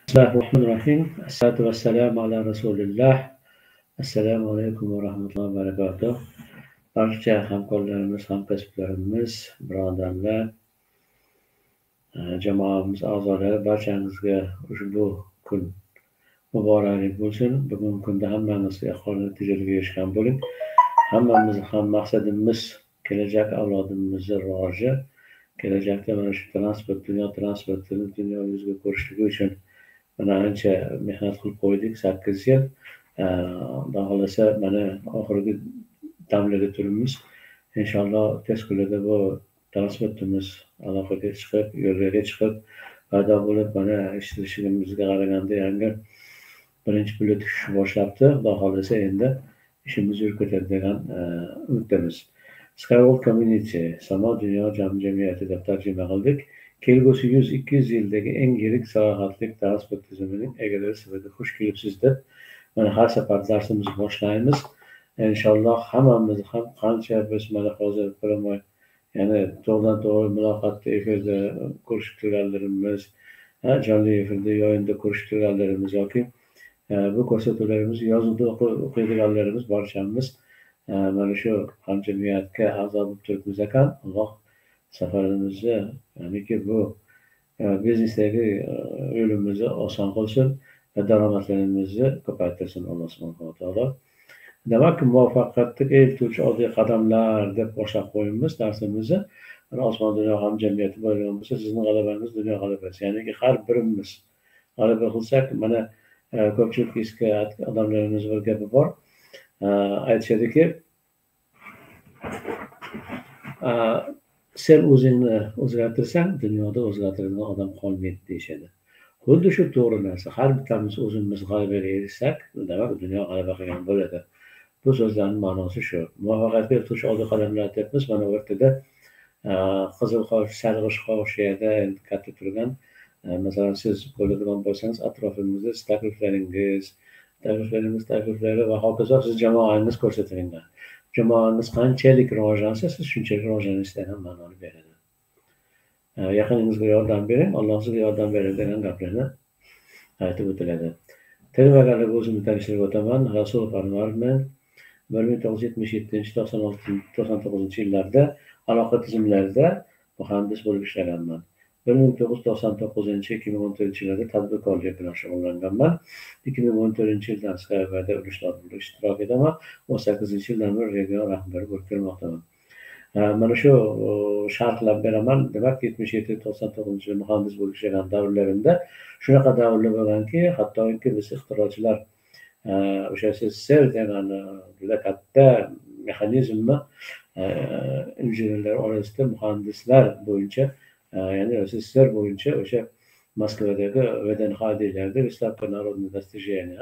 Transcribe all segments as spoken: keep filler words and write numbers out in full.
Bismillahirrahmanirrahim. Assalatu vassalamu ala Rasulillah. Assalomu alaykum va rahmatullohi va barakatuh. Barcha hamkorlarimiz, hamkasblarimiz, birodarlar, jamoamiz a'zolari barchangizga ushbu kun muboraklik bo'lsin. Bugungi kunda hammamiz yaqqol natijalarga erishgan bo'ling. Hammamiz ham maqsadimiz kelajak avlodimizning rivoji, kelajakda mana shu transport, dunyo transportini dunyo yuzida ko'rishligi uchun mana ancha mehnat qilib qo'ydik, sakkiz yil. Xudo xohlasa mana oxirgi damlarga turibmiz. Inshaalloh tez kunlarda bu transportimiz aloqaga chiqib, yo'lga chiqib, paydo bo'lib, mana ishtirishimizga qaraganda yangi birinchi pulli tushishni boshlabdi. Xudo xohlasa endi ishimiz yurib ketadi degan umiddamiz. Skyworld Community, Samo dunyo jamiyati deb tarjima qildik. Kelgusi yuz ikki yuz yildagi eng yirik sayohatlik transport tizimining egalari sifatida xush kelibsiz deb mana har safar darsimizni boshlaymiz. Inshaalloh hammamiz ham qancha biz mana hozir bilamoy, ya'ni to'g'ridan to'g'ri muloqotda efirda ko'rishib turganlarimiz, jonli efirda yo'yinda ko'rishib turganlarimiz yoki bu ko'rsatuvlarimizni yozuvda o'qiydiganlarimiz barchamiz mana shu hamjamiyatga a'zo bo'lib turibmiz ekan. Alloh safarimizni, ya'niki bu biznesdagi yo'limizni oson qilsin va daromadlarimizni ko'paytirsin Alloh subhanahu va taolo. Demak, muvaffaqiyatga eltuvchi oddiy qadamlar deb boshlab qo'yamiz darsimizni. Mana osmon dunyo hamjamiyati bo'lgan bo'lsa, sizning g'alabangiz dunyo g'alabasi. Ya'niki har birimiz g'alaba qilsak, mana ko'pchilik eski odamlarimiz bir gapi bor. Aytishadiki, sen o'zingni o'zgartirsang, dunyoda o'zgartiradigan odam qolmaydi deyishadi. Xuddi shu to'g'ri narsa. Har bittamiz o'zimiz g'alabaga erishsak, demak dunyo g'alaba qilgan bo'ladi. Bu so'zlarning ma'nosi shu. Muvaffaqiyatga erishuvchi oddiy qadamlar deyapmiz. Mana o'rtada qizil qosh, sarg'ish qoshida katta turgan, masalan, siz bo'ladigan bo'lsangiz, atrofingizda takliflaringiz, takliflaringiz, takliflari va hokazo siz jamoangiz ko'rsatilgan. Jamoangiz qanchalik rivojlansa, siz shunchalik rivojlanishga ham ma'noni beradi. Yaqiningizga yordam bering, Alloh sizga yordam beradi degan gaplarni aytib o'tiladi. Televagarlik o'zimni tanishtirib o'taman. Rasul Farmarman bir ming to'qqiz yuz yetmish yettinchi to'qson oltinchi to'qson to'qqizinchi yillarda aloqa tizimlarida muhandis bo'lib ishlaganman. bir ming to'qqiz yuz to'qson to'qqizinchi ikki ming o'n to'rtinchi yillarda tadbirkorlik bilan shug'ullanganman. ikki ming o'n to'rtinchi yildan Skyworld urishlarda ishtirok etaman. o'n sakkizinchi yildan beri region rahbari bo'lib kelmoqdaman. Mana shu sharhlab beraman. Demak, yetmish yetti to'qson to'qqizinchi yil muhandis bo'lib ishlagan davrlarimda shunaqa davrlar bo'lganki, hattoki biz ixtirochilar o'sha SSR degan juda katta mexanizmni injenerlar orasida muhandislar bo'yicha, ya'ni SSR bo'yicha o'sha Moskvadagi V D N X deyiladi, Выставка народных достижений,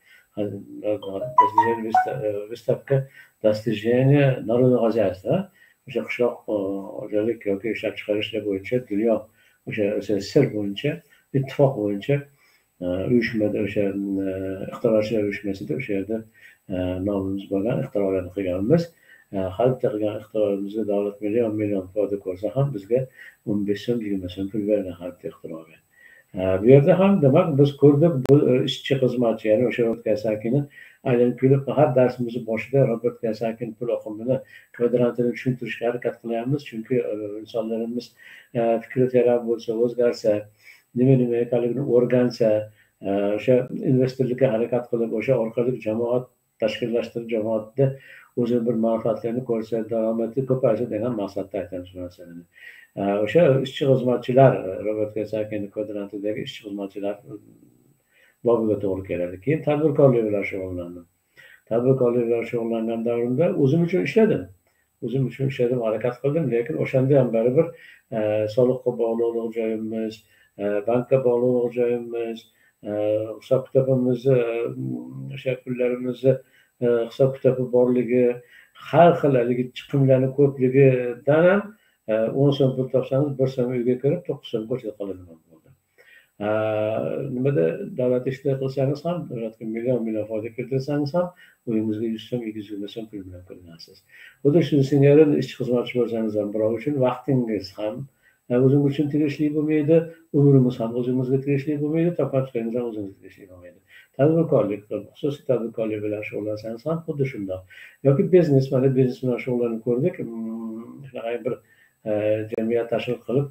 Выставка достижения народного хозяйства. O'sha qishloq xo'jalik yoki ishlab chiqarishlar bo'yicha dunyo o'sha SSR bo'yicha ittifoq bo'yicha uyushmada, o'sha ixtirochilar uyushmasida o'sha yerda nomimiz bo'lgan ixtirolarni qilganmiz. Har bitta qilgan ixtiroimizga davlat million million foyda ko'rsa ham bizga o'n besh so'm, yigirma so'm pul bergan har bitta ixtiroga. Bu yerda ham demak biz ko'rdik, bu ishchi xizmatchi, ya'ni o'sha Robert Kiyosakini aylanib kelib har darsimizni boshida Robert Kiyosakini pul oqimini kvadrantini tushuntirishga harakat qilyapmiz. Chunki insonlarimiz fikri teran bo'lsa, o'zgarsa, nima nima ekanligini o'rgansa, o'sha investorlikka harakat qilib, o'sha orqali jamoat tashkillashtirib, jamoatda o'zi bir manfaatlarni ko'rsa, daromadi ko'paysa degan maqsadda aytamiz bu narsani. O'sha ishchi xizmatchilar, Robert Kiyosakini kvadrantidagi ishchi xizmatchilar bobiga to'g'ri keladi. Keyin tadbirkorlik bilan shug'ullandim. Tadbirkorlik bilan shug'ullangan davrimda o'zim uchun ishladim. O'zim uchun ishladim, harakat qildim, lekin o'shanda ham baribir soliqqa bog'liq joyimiz, bankka bog'liq joyimiz, hisob kitobimizni, o'sha pullarimizni hisob kitobi borligi, har xil haligi chiqimlarni ko'pligidan ham o'n so'm pul topsangiz, bir so'm uyga kirib, to'qqiz so'm ko'chada qoladigan bo'ldi. Nimada davlat ishlar qilsangiz ham, davlatga million million foyda keltirsangiz ham, uyingizga yuz so'm, ikki yuz yigirma so'm pul bilan kirgansiz. Xuddi shu singari ishchi xizmatchi bo'lsangiz ham birov uchun vaqtingiz ham o'zing uchun tegishli bo'lmaydi, umrimiz ham o'zimizga tegishli bo'lmaydi, topganchilaringiz ham o'zingizga tegishli bo'lmaydi. Tadbirkorlik qilib, xususiy tadbirkorlik bilan shug'ullansangiz ham xuddi shundoq. Yoki biznes, mana biznes bilan shug'ullanib ko'rdik. Shunaqa bir jamiyat tashkil qilib,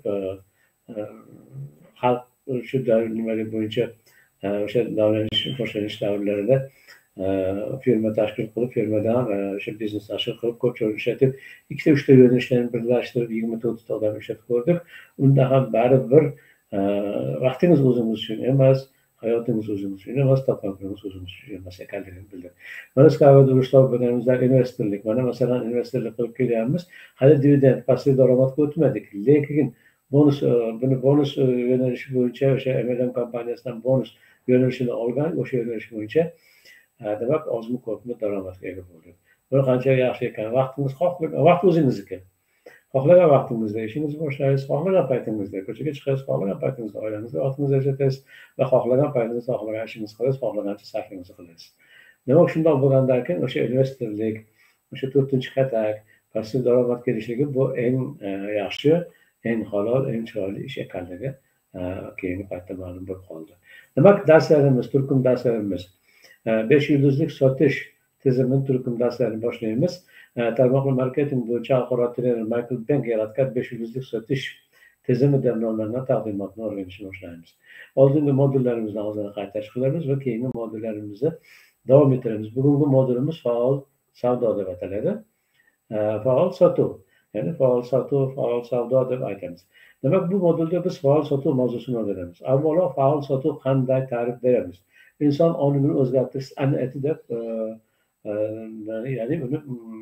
xalq shu nimaga bo'yicha o'sha davlanish, boshlanish davrlarida firma tashkil qilib, firmadan o'sha biznes tashkil qilib, ko'pchilik ishlatib, ikkita uchta yo'nalishlarni birlashtirib, yigirma to'rtta odam ishlatib ko'rdik. Unda ham baribir vaqtingiz o'zingiz uchun emas, hayotingiz o'zingiz uchun emas, topganligingiz o'zingiz uchun emas ekanligini bildik. Mana Skyward Rushlov bilanimizdan investorlik, mana masalan investorlik qilib kelyapmiz, hali dividend, passiv daromadga o'tmadik, lekin bonus, buni bonus yo'nalishi bo'yicha o'sha M L M kompaniyasidan bonus yo'nalishini olgan, o'sha yo'nalish bo'yicha demak ozmi ko'pmi daromadga ega bo'ldik. Bu qancha yaxshi ekan. Vaqtingiz vaqt o'zingizniki. Xohlagan vaqtingizda ishingizni boshlaysiz, xohlagan paytingizda ko'chaga chiqasiz, xohlagan paytingizda oilangizga vaqtingizni ajratasiz va xohlagan paytingizda xohlagan ishingizni qilasiz, xohlagancha sarfingizni qilasiz. Demak, shundoq bo'lgandan keyin o'sha investorlik, o'sha to'rtinchi qatak, passiv daromad kelishligi bu eng yaxshi, eng halol, eng chiroyli ish ekanligi keyingi paytda ma'lum bo'lib qoldi. Demak, darslarimiz, turkum darslarimiz besh yulduzlik sotish tizimini turkum darslarini boshlaymiz. Tarmoqli marketing bo'yicha xalqaro trener Michael Bank yaratgan besh yulduzlik sotish tizimi deb nomlangan taqdimotni o'rganishni boshlaymiz. Oldingi modullarimizdan hozir qaytash qilamiz va keyingi modullarimizni davom ettiramiz. Bugungi modulimiz faol savdo deb ataladi. Faol sotuv, ya'ni faol sotuv, faol savdo deb aytamiz. Demak, bu modulda biz faol sotuv mavzusini o'rganamiz. Avvalo faol sotuv qanday ta'rif beramiz? İnson ongini o'zgartirish san'ati deb, ya'ni uni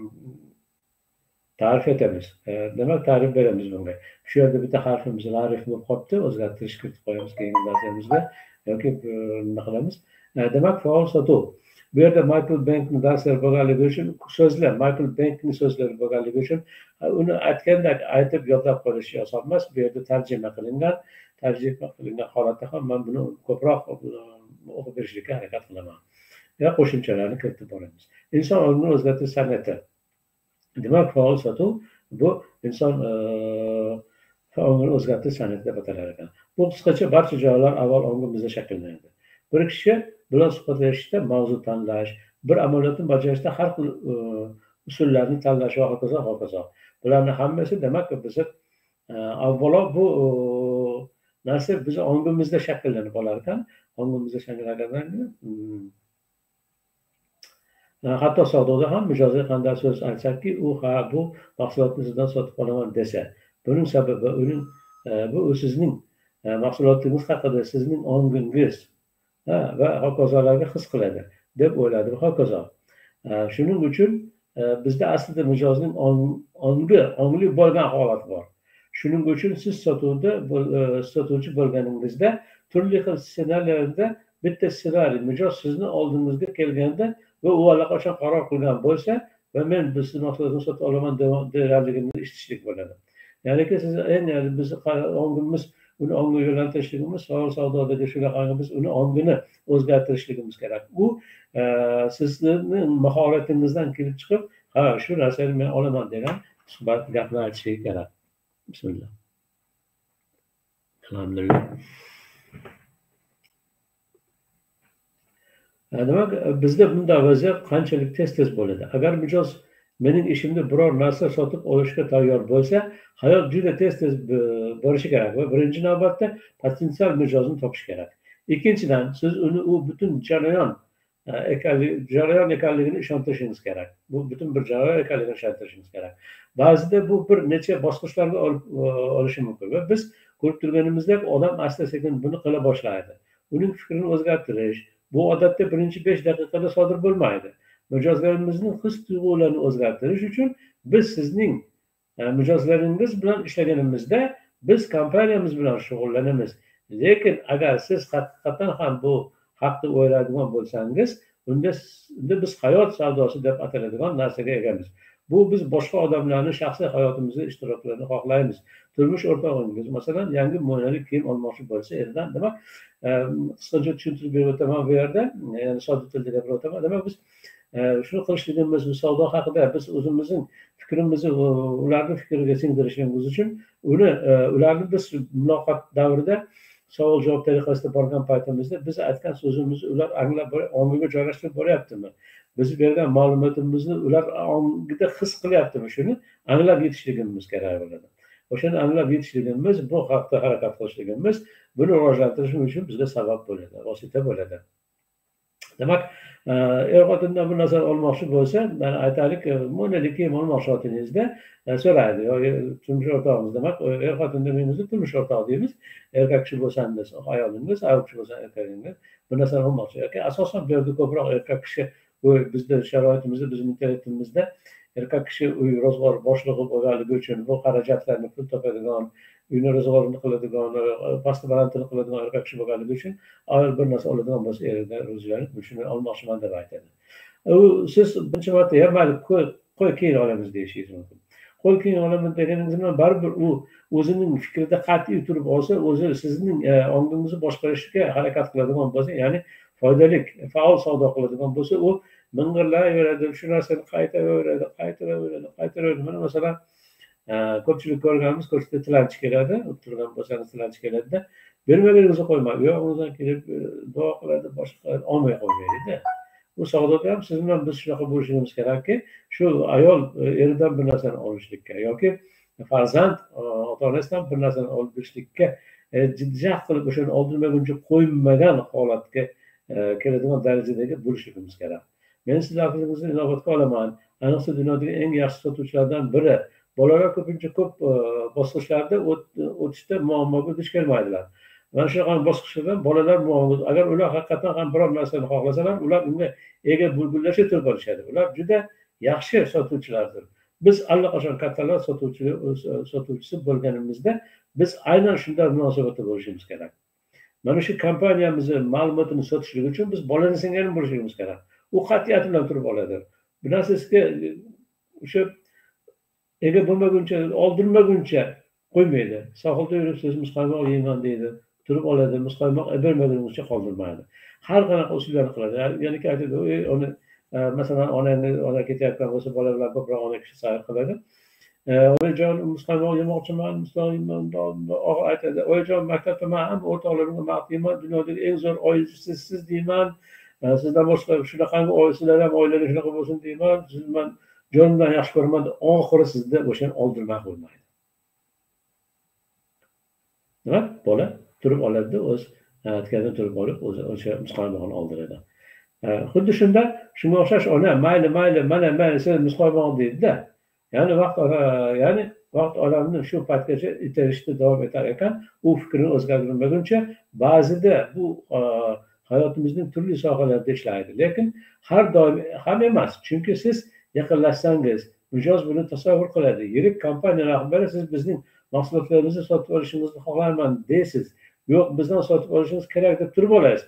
ta'rif etamiz. Demak, ta'rif beramiz bunga. Shu yerda bitta harfimiz larif bo'lib qolibdi, o'zgartirish kiritib qo'yamiz keyingi darslarimizga yoki nima qilamiz? Demak, faol sotuv. Bu yerda Michael Bankning darslari bo'lganligi uchun so'zlar, Michael Bankning so'zlari bo'lganligi uchun uni aytgandek aytib yodlab qolish oson emas. Bu yerda tarjima qilingan, tarjima qilingan holatda ham men buni ko'proq o'qib berishga harakat qilaman. Ya qo'shimchalarni kiritib boramiz. Inson ongini o'zgartirish san'ati. Demak, faol sotuv bu inson ongini o'zgartirish san'ati deb atalar ekan. Bu qisqacha barcha joylar avval ongimizda shakllanadi. Bir kishi bilan suhbatlashishda mavzu tanlash, bir amaliyotni bajarishda har xil usullarni tanlash va hokazo hokazo. Bularning hammasi demak biz avvalo bu narsa biz ongimizda shakllanib olar ekan. Ongimizda shakllangandan hatto savdoda ham mijozga qanday so'z aytsakki, u ha bu mahsulotni sizdan sotib olaman desa, buning sababi uning bu sizning mahsulotingiz haqida sizning ongingiz va hokazolarga his qiladi deb o'yladi va hokazo. Shuning uchun bizda aslida mijozning ongi, ongli bo'lgan holat bor. Shuning uchun siz sotuvda sotuvchi bo'lganingizda turli xil ssenariylarda bitta ssenariy mijoz sizni oldingizga kelganda va u allaqachon qaror qilgan bo'lsa va men bizni mahsulotni sotib olaman deganligini eshitishlik bo'ladi. Ya'ni siz eng biz ongimiz uni ongiga yo'naltirishligimiz, faol savdodagi shunaqangi biz uni ongini o'zgartirishligimiz kerak. U sizning mahoratingizdan kelib chiqib, ha shu narsani men olaman degan suhbat gapni aytishligi kerak. Bismillah. Alhamdulillah. Demak, bizda bunday vaziyat qanchalik tez-tez bo'ladi. Agar mijoz mening ishimda biror narsa sotib olishga tayyor bo'lsa, hayot juda tez-tez borishi kerak va birinchi navbatda potensial mijozni topish kerak. Ikkinchidan, siz uni u butun jarayon ekanligi, jarayon ekanligini ishontirishingiz kerak. Bu butun bir jarayon ekanligini ishontirishingiz kerak. Ba'zida bu bir necha bosqichlarga olishi mumkin va biz ko'rib turganimizdek odam asta-sekin buni qila boshlaydi. Uning fikrini o'zgartirish bu odatda birinchi besh daqiqada sodir bo'lmaydi. Mijozlarimizning his-tuyg'ularini o'zgartirish uchun biz sizning mijozlaringiz bilan ishlaganimizda biz kompaniyamiz bilan shug'ullanamiz. Lekin agar siz haqiqatan ham bu haqda o'ylaydigan bo'lsangiz, unda unda biz hayot savdosi deb ataladigan narsaga egamiz. Bu biz boshqa odamlarning shaxsiy hayotimizda ishtirokini xohlaymiz. Turmush o'rtog'ingiz masalan yangi mo'ynali kiyim olmoqchi bo'lsa, erdan demak qisqacha tushuntirib berib o'taman bu yerda, ya'ni sodda tilda gapirib o'taman. Demak biz shuni qilishligimiz, bu savdo haqida biz o'zimizning fikrimizni ularning fikriga singdirishimiz uchun uni ularni biz muloqot davrida savol javob tariqasida borgan paytimizda biz aytgan so'zimizni ular anglab ongiga joylashtirib boryaptimi, biz bergan ma'lumotimizni ular ongida his qilyaptimi, shuni anglab yetishligimiz kerak bo'ladi. O'shani anglab yetishligimiz, bu haqda harakat qilishligimiz buni rivojlantirishimiz uchun bizga sabab bo'ladi, vosita bo'ladi. Demak, er xotindan bir narsani olmoqchi bo'lsa, mana aytaylik, mo'naliki ma'lumotingizda so'raydi yoki turmush o'rtog'imiz, demak, er xotin demaymiz, turmush o'rtoq deymiz. Erkak kishi bo'lsangiz, ayolingiz, ayol kishi bo'lsa erkagingiz bir narsani olmoqchi yoki asosan bu yerda ko'proq erkak kishi, bu bizda sharoitimizda, bizning intellektimizda erkak kishi uy ro'zg'or boshlig'i bo'lganligi uchun bu xarajatlarni pul topadigan, uyni ro'zg'orini qiladigan, pasti balandini qiladigan erkak kishi bo'lganligi uchun ayol bir narsa oladigan bo'lsa eridan o'zgarib shuni olmoqchiman deb aytadi. U siz birinchi marta "Ya mayli, qo'y keyin olamiz" deyishingiz mumkin. Qo'y keyin olaman deganingiz bilan baribir u o'zining fikrida qat'iy turib olsa, o'zi sizning ongingizni boshqarishga harakat qiladigan bo'lsa, ya'ni foydali, faol savdo qiladigan bo'lsa, u ming'irlayveradi, shu narsani qaytaraveradi, qaytaraveradi, qaytaraveradi. Mana masalan, ko'pchilik ko'rganmiz, ko'chada tilanchi keladi, turgan bo'lsangiz tilanchi keladida, bermaganingizni qo'ymay, u yog'ingizdan kelib duo qiladi, boshqa qiladi, olmay qo'ymaydi-da. Bu savdoda ham siz bilan biz shunaqa bo'lishimiz kerakki, shu ayol eridan bir narsani olishlikka yoki farzand ota-onasidan bir narsani olib berishlikka jiddiy qilib o'shani oldirmaguncha qo'ymagan holatga keladigan darajadagi bo'lishimiz kerak. Men siz haqingizni inobatga olaman. Ayniqsa dunyodagi eng yaxshi sotuvchilardan biri. Bolalar ko'pincha ko'p bosqichlarda o'tishda muammoga duch kelmaydilar. Mana shunaqa bosqichlardan bolalar muammo, agar ular haqiqatan ham biror narsani xohlasalar, ular unga ega bo'lgunlaricha turib olishadi. Ular juda yaxshi sotuvchilardir. Biz allaqachon kattalar sotuvchi sotuvchisi bo'lganimizda biz aynan shunday munosabatda bo'lishimiz kerak. Mana shu kompaniyamizni ma'lumotini sotishlik uchun biz bolani singari bo'lishimiz kerak. U qat'iyat bilan turib oladi. Bu narsa sizga o'sha ega bo'lmaguncha, oldirmaguncha qo'ymaydi. Sohilda yuribsiz, muzqaymoq yeyman deydi. Turib oladi, muzqaymoq bermaguncha qoldirmaydi. Har qanaqa usullarni qiladi. Ya'ni aytadi, uni masalan, onani ona ketayotgan bo'lsa, bola bilan ko'proq ona kishi sayr qiladi. Onajon, muzqaymoq yemoqchiman, muzqaymoq aytadi. Onajon, maktabda men ham o'rtoqlarimga maqtayman, dunyodagi eng zo'r oilasiz siz deyman. Sizdan boshqa shunaqangi oilalar ham oilada shunaqa bo'lsin deyman. Siz men jonimdan yaxshi ko'raman. Oxiri sizda o'shani oldirmay qo'ymaydi. Nima? Bola turib oladi, o'z aytganidan turib olib, o'zi o'sha muzqaymoqni oldiradi. Xuddi shunda, shunga o'xshash ona mayli, mayli, mana men siz muzqaymoq deydi-da. Ya'ni vaqt ya'ni vaqt olamni shu paytgacha itarishda davom etar ekan, u fikrini o'zgartirmaguncha ba'zida bu hayotimizning turli sohalarida ishlaydi. Lekin har doim ham emas. Chunki siz yaqinlashsangiz, mijoz buni tasavvur qiladi. Yirik kompaniya rahbari siz bizning mahsulotlarimizni sotib olishimizni xohlayman deysiz. Yo'q, bizdan sotib olishingiz kerak deb turib olasiz.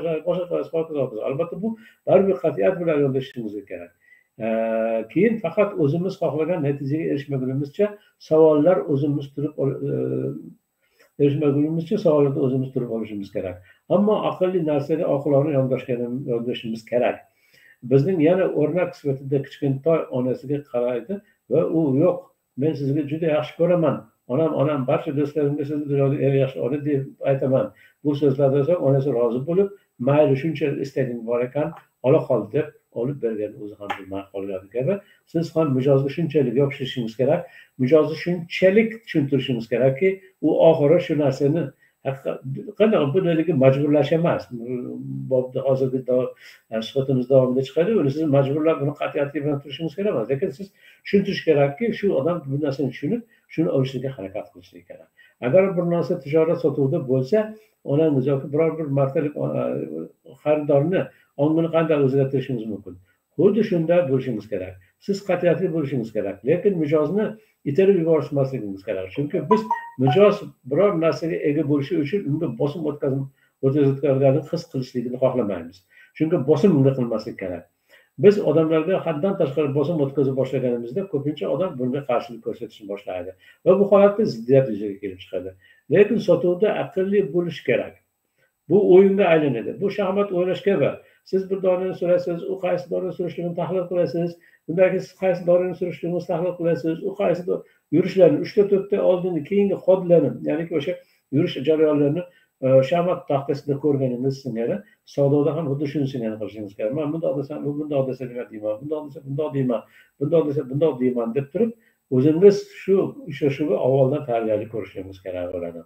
Faqat albatta bu baribir qat'iyat bilan yondashishingiz kerak. Keyin faqat o'zimiz xohlagan natijaga erishmagunimizcha savollar o'zimiz turib erishmagunimizcha savollarda o'zimiz turib olishimiz kerak. Ammo aqlli narsaga oqilona yondashishimiz kerak. Bizning yana o'rnak sifatida kichkintoy onasiga qaraydi va u yo'q, men sizga juda yaxshi ko'raman. Onam, onam barcha do'stlarimga sizni dunyoda eng yaxshi ona deb aytaman. Bu so'zlardan so'ng onasi rozi bo'lib, mayli shuncha istaging bor ekan, ola qol deb olib bergan o'zi ham bilmay qolgan kabi. Siz ham mijozni shunchalik yopishishingiz kerak, mijozni shunchalik tushuntirishingiz kerakki, u oxiri shu narsani qanday bunday majburlash emas. Bobda hozirgi suhbatimiz davomida chiqadi, uni siz majburlab buni qat'iyatli bilan turishingiz kerak emas. Lekin siz tushuntirish kerakki, shu odam bu narsani tushunib, shuni olishga harakat qilishi kerak. Agar bir narsa tijorat sotuvda bo'lsa, onangiz yoki biror bir martalik xaridorni ongini qanday o'zgartirishingiz mumkin? Xuddi shunday bo'lishingiz kerak. Siz qat'iyatli bo'lishingiz kerak, lekin mijozni itarib yuborishmasligingiz kerak. Chunki biz mijoz biror narsaga ega bo'lishi uchun unga bosim o'tkazib o'tkazayotganligini his qilishligini xohlamaymiz. Chunki bosim unga qilmaslik kerak. Biz odamlarga haddan tashqari bosim o'tkazib boshlaganimizda ko'pincha odam bunga qarshilik ko'rsatishni boshlaydi va bu holatda ziddiyat yuzaga kelib chiqadi. Lekin sotuvda aqlli bo'lish kerak. Bu o'yinga aylanadi. Bu shaxmat o'ynash kabi. siz bir dorini so'raysiz, u qaysi dorini surishligini tahlil qilasiz. Undan keyin siz qaysi dorini surishligini tahlil qilasiz, u qaysi yurishlarni uchta to'rtta oldingi keyingi xodlarni, ya'niki o'sha yurish jarayonlarini shamat taxtasida ko'rganingiz singari savdoda ham xuddi shuni singari qilishingiz kerak. Men bundoq desam, u bundoq desa nima deyman, bundoq desa bundoq deyman, bundoq desa bundoq deyman deb turib, o'zingiz shu uchrashuvga avvaldan tayyorgarlik ko'rishingiz kerak bo'ladi.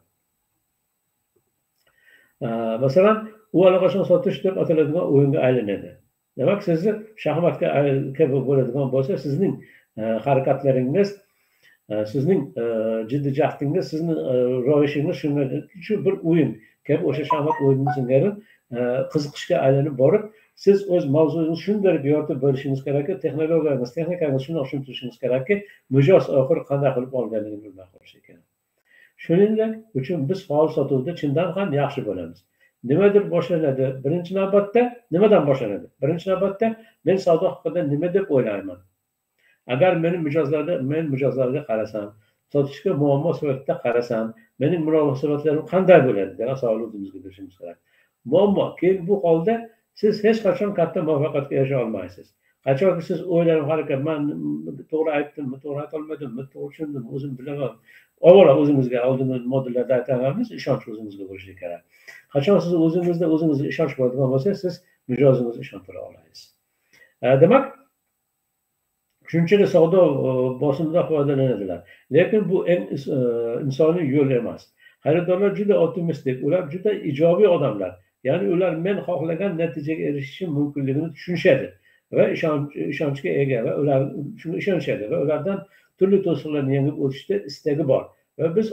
Masalan, u allaqachon sotish deb ataladigan o'yinga aylanadi. Demak, sizni shaxmatga kabi bo'ladigan bo'lsa, sizning harakatlaringiz, sizning jiddiy jahdingiz, sizning ro'yishingiz shu bir o'yin kabi o'sha shaxmat o'yini singari qiziqishga aylanib borib, siz o'z mavzungizni shunday yoritib bo'lishingiz kerakki, texnologiyangiz, texnikangiz shunday tushuntirishingiz kerakki, mijoz oxir qanday qilib olganligini bilmay qolish kerak. Shuning uchun biz faol sotuvda chindan ham yaxshi bo'lamiz. Nimadir boshlanadi? Birinchi navbatda nimadan boshlanadi? Birinchi navbatda men savdo haqida nima deb o'ylayman? Agar meni mijozlarga, men mijozlarga qarasam, sotishga muammo sifatida qarasam, mening munosabatlarim qanday bo'ladi degan savolni o'zimizga berishimiz kerak. Muammo, keyin bu holda siz hech qachon katta muvaffaqiyatga erisha olmaysiz. Qachonki siz o'ylanib harakat, men to'g'ri aytdimmi, to'g'ri aytolmadimmi, to'g'ri tushundimmi, o'zim bilaman. Avvalo o'zimizga oldingi modellarda aytganimiz ishonch o'zimizga bo'lishi kerak. Qachon siz o'zingizda o'zingizga ishonch bo'ladigan bo'lsa, siz mijozingizga ishontira olasiz. Demak, shunchalik savdo bosimida foydalanadilar. Lekin bu eng insoniy yo'l emas. Xaridorlar juda optimistik, ular juda ijobiy odamlar. Ya'ni ular men xohlagan natijaga erishishim mumkinligini tushunishadi va ishonchga ega va ular shunga ishonishadi va ulardan turli to'siqlarni yengib o'tishda istagi bor. Va biz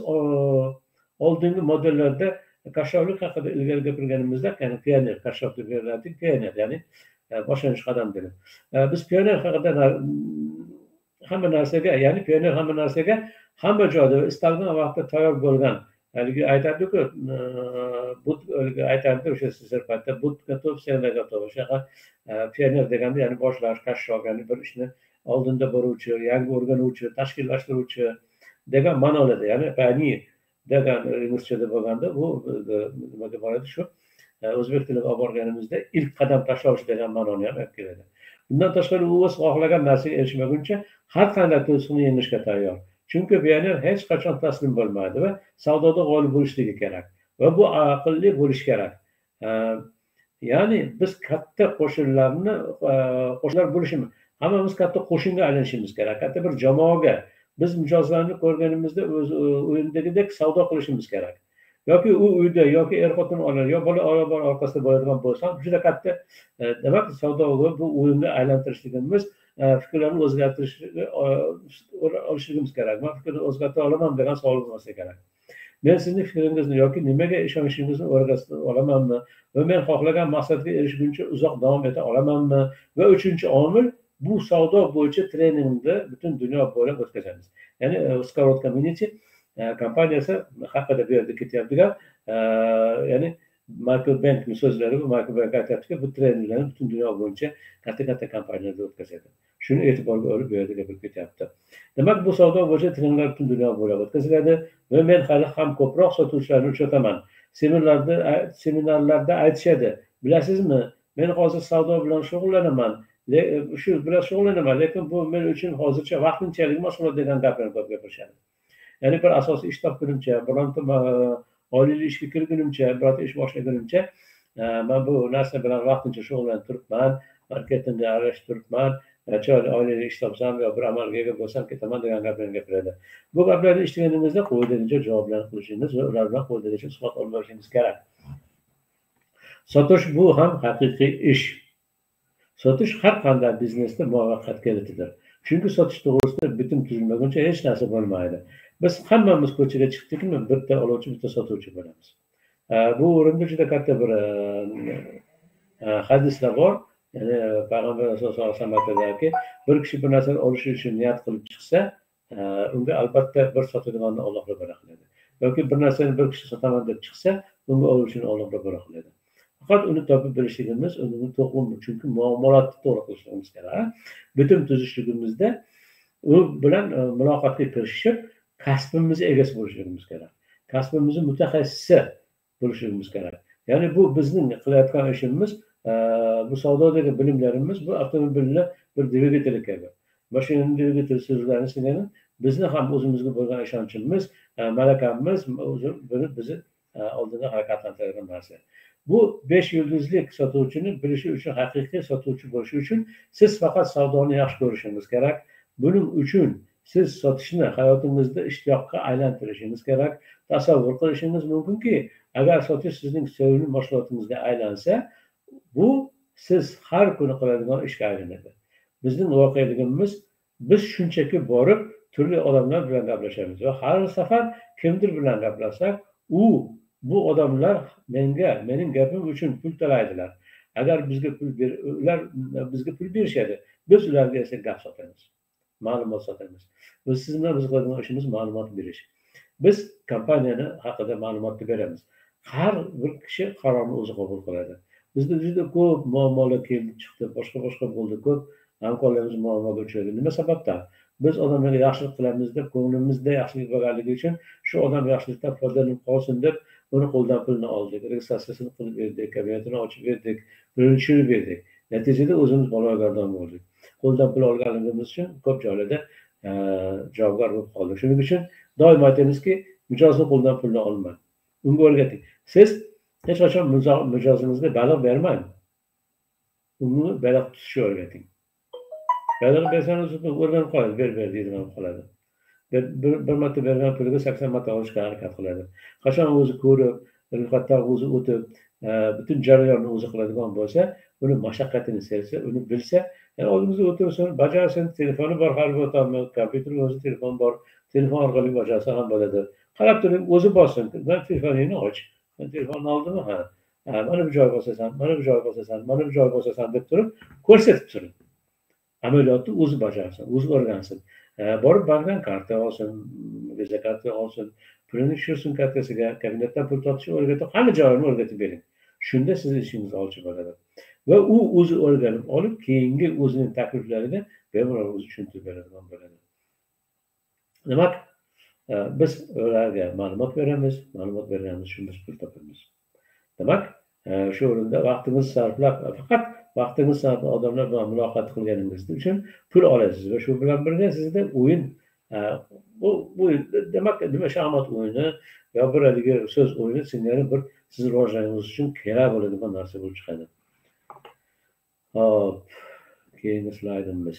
oldingi modellarda qashshoqlik haqida ilgari gapirganimizda, ya'ni pioner, qashshoq deb beriladi, pioner, ya'ni boshlanish qadam dedim. Biz pioner haqida hamma narsaga, ya'ni pioner hamma narsaga, hamma joyda istalgan vaqtda tayyor bo'lgan. Haligi aytadi-ku, but aytadi o'sha sifatda but готов, senlar готов. O'sha pioner deganda, ya'ni boshlash, qashshoq, ya'ni bir ishni oldinda boruvchi, yangi o'rganuvchi, tashkillashtiruvchi degan ma'nolarda, ya'ni pioner degan ruschada bo'lganda, bu nimaga boradi shu o'zbek tiliga olib borganimizda ilk qadam tashlovchi degan ma'noni ham olib keladi. Bundan tashqari u o'z xohlagan narsaga erishmaguncha har qanday to'siqni yengishga tayyor. Chunki pioner hech qachon taslim bo'lmaydi va savdoda g'olib bo'lishligi kerak va bu aqlli bo'lish kerak. Ya'ni biz katta qo'shinlarni qo'shinlar bo'lishimiz, hammamiz katta qo'shinga aylanishimiz kerak, katta bir jamoaga. Biz mijozlarni ko'rganimizda o'z o'yindagidek savdo qilishimiz kerak. Yoki u uyda, yoki er-xotin olar, yo bola bola orqasida bo'ladigan bo'lsa, juda katta, demak, savdoga bu o'yinga aylantirishligimiz, fikrlarni o'zgartirishga olishligimiz kerak. Men fikrni o'zgartira olaman degan savol bo'lmasa kerak. Men sizning fikringizni yoki nimaga ishonishingizni o'rgatib olamanmi va men xohlagan maqsadga erishguncha uzoq davom eta olamanmi? Va uchinchi omil, bu savdo bo'yicha treningni butun dunyo bo'ylab o'tkazamiz. Ya'ni Scout Community kompaniyasi haqida bu yerda ketyaptigan, ya'ni Michael Bankning so'zlari, bu Michael Bank aytayaptiki, bu treninglarni butun dunyo bo'yicha katta-katta kompaniyalarda o'tkazadi. Shuni e'tiborga olib bu yerda gapirib ketyapti. Demak, bu savdo bo'yicha treninglar butun dunyo bo'ylab o'tkaziladi va men hali ham ko'proq sotuvchilarni uchrataman. Seminarlarda seminarlarda aytishadi. Bilasizmi, men hozir savdo bilan shug'ullanaman. Shu bilan shug'ullanaman, lekin bu men uchun hozircha vaqtinchalik mashg'ulot degan gaplarni ko'p gapirishadi. Ya'ni bir asosiy ish topgunimcha, bironta oliy ishga kirgunimcha, birorta ish boshlagunimcha, men bu narsa bilan vaqtincha shug'ullanib turibman, marketingda aralashib turibman, oliy ish topsam yo bir amalga ega bo'lsam ketaman degan gaplarni gapiradi. Bu gaplarni eshitganingizda qo'yidagicha javoblar qilishingiz va ular bilan qo'yidagicha suhbat olib borishingiz kerak. Sotish bu ham haqiqiy ish. Sotish har qanday biznesda muvaffaqiyat kalitidir. Chunki sotish to'g'risida bitim tuzilmaguncha hech narsa bo'lmaydi. Biz hammamiz ko'chaga chiqdikmi, bitta oluvchi, bitta sotuvchi bo'lamiz. Bu o'rinda juda katta bir hadislar bor. Ya'ni Payg'ambar sollallohu alayhi vasallam aytadilarki, bir kishi bir narsani olish uchun niyat qilib chiqsa, unga albatta bir sotadiganni Alloh ro'bara qiladi. Yoki bir narsani bir kishi sotaman deb chiqsa, unga oluvchini Alloh ro'bara qiladi. Faqat uni topib bilishligimiz, uni to'g'ri, chunki muomalatni to'g'ri qilishimiz kerak. Bitim tuzishligimizda u bilan muloqotga kirishib, kasbimiz egasi bo'lishimiz kerak. Kasbimizning mutaxassisi bo'lishimiz kerak. Ya'ni bu bizning qilayotgan ishimiz bu savdodagi bilimlarimiz bu avtomobilni bir dvigateli kabi. Mashinani dvigateli so'zlarini singani bizni ham o'zimizga bo'lgan ishonchimiz, malakamiz buni bizni oldinga harakatlantiradigan narsa. Bu besh yulduzlik sotuvchini bilishi uchun, haqiqiy sotuvchi bo'lish uchun siz faqat savdoni yaxshi ko'rishingiz kerak. Buning uchun siz sotishni hayotingizda ishtiyoqqa aylantirishingiz kerak. Tasavvur qilishingiz mumkinki, agar sotish sizning sevimli mashg'ulotingizga aylansa, bu siz har kuni qiladigan ishga aylanadi. Bizning voqeligimiz, biz shunchaki borib turli odamlar bilan gaplashamiz va har safar kimdir bilan gaplashsak, u bu odamlar menga, mening gapim uchun pul to'laydilar. Agar bizga pul ber, ular bizga pul berishadi, biz ularga esa gap sotamiz, ma'lumot sotamiz. Biz siz bilan biz qiladigan ishimiz ma'lumot berish. Biz kompaniyani haqida ma'lumot beramiz. Har bir kishi qarorni o'zi qabul qiladi. Bizda juda ko'p muammolar kelib chiqdi, boshqa-boshqa bo'ldi, ko'p hamkorlarimiz muammoga uchradi. Nima sababdan? Biz odamlarga yaxshilik qilamiz deb, ko'nglimizda yaxshilik bo'lganligi uchun shu odam yaxshilikdan foydalanib qolsin deb uni qo'ldan pulni oldik, registratsiyasini qilib berdik, kabinetini ochib berdik, pulini tushirib berdik. Natijada o'zimiz balogardan bo'ldik. Qo'ldan pul olganligimiz uchun ko'p joylarda javobgar bo'lib qoldik. Shuning uchun doim aytamizki, mijozni qo'ldan pulni olmang. Unga o'rgating. Siz hech qachon mijozingizga baliq bermang. Uni baliq tutishni o'rgating. Baliq bersangiz o'rganib qoladi, ber ber deydigan qoladi. Bir, bir, bir marta bergan puliga sakson marta olishga harakat qiladi. Qachon o'zi ko'rib, ro'yxatdan o'zi o'tib, butun jarayonni o'zi qiladigan bo'lsa, uni mashaqqatini sezsa, uni bilsa, yani oldimizda o'tirsin, bajarsin, telefoni bor, har bir odamning kompyuteri o'zi telefon bor, telefon orqali bajarsa ham bo'ladi. Qarab turing, o'zi bossin. Ben telefonini och. Ben telefonni oldimmi? Ha. Mana bu joy bosasan, mana bu joy bosasan, mana bu joy bosasan deb turib, ko'rsatib turing. Amaliyotni o'zi bajarsin, o'zi o'rgansin. Borib bankdan karta olsin, viza karta olsin, pulini tushirsin kartasiga, kabinetdan pul topishni o'rgatib, hamma joyini o'rgatib bering. Shunda sizni ishingiz olchi bo'ladi. Va u o'zi o'rganib olib, keyingi o'zining takliflarini bemalol o'zi tushuntirib beradigan bo'ladi. Demak, biz ularga ma'lumot beramiz, ma'lumot berganimiz uchun biz pul topamiz. Demak, shu o'rinda vaqtimizni sarflab, faqat vaqtingiz sarflab odamlar bilan muloqot qilganingiz uchun pul olasiz va shu bilan birga sizda o'yin, bu bu demak, nima shaxmat o'yini yo bir haligi so'z o'yini singari bir siz rivojlanishingiz uchun kerak bo'ladigan narsa bo'lib chiqadi. Hop, keyingi slaydimiz.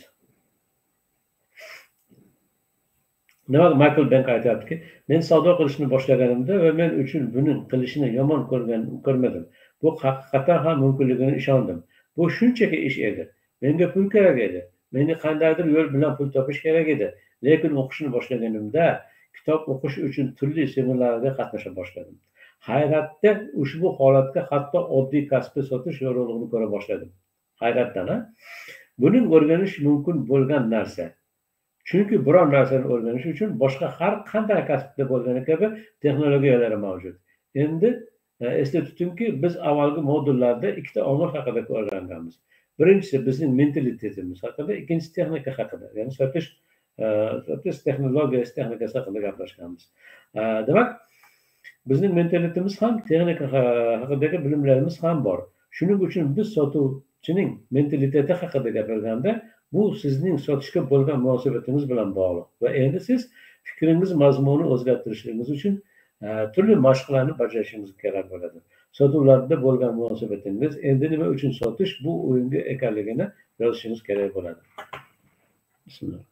Demak, Michael Bank aytayaptiki, men savdo qilishni boshlaganimda va men uchun buni qilishni yomon ko'rgan ko'rmadim. Bu haqiqatan ham mumkinligini ishondim. Bu shunchaki ish edi. Menga pul kerak edi. Menga qandaydir yo'l bilan pul topish kerak edi. Lekin o'qishni boshlaganimda kitob o'qish uchun turli seminarlarda qatnasha boshladim. Hayratda ushbu holatga hatto oddiy kasbni sotish yorug'ligini ko'ra boshladim. Hayratdan, ha? Buning o'rganish mumkin bo'lgan narsa. Chunki biror narsani o'rganish uchun boshqa har qanday kasbda bo'lgani kabi texnologiyalar mavjud. Endi esda tutingki, biz avvalgi modullarda ikkita omil haqida o'rganganmiz. Birinchisi bizning mentalitetimiz haqida, ikkinchisi texnika haqida, ya'ni sotish sotish texnologiyasi, texnikasi haqida gaplashganmiz. Demak, bizning mentalitetimiz ham, texnika haqidagi bilimlarimiz ham bor. Shuning uchun biz sotuvchining mentaliteti haqida gapirganda, bu sizning sotishga bo'lgan munosabatingiz bilan bog'liq va endi siz fikringiz mazmunini o'zgartirishingiz uchun turli mashqlarni bajarishingiz kerak bo'ladi. Sotuvlarda bo'lgan munosabatingiz, endi nima uchun sotish bu o'yinga ekanligini yozishingiz kerak bo'ladi. Bismillah.